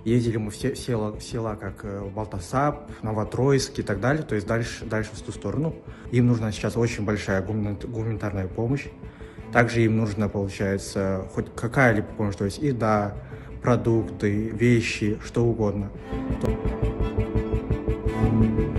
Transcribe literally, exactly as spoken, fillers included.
Ездили мы в се- села, села как э, Балтасап, Новотроицк и так далее, то есть дальше, дальше в ту сторону. Им нужна сейчас очень большая гумани- гуманитарная помощь. Также им нужно, получается, хоть какая-либо помощь, то есть еда, продукты, вещи, что угодно.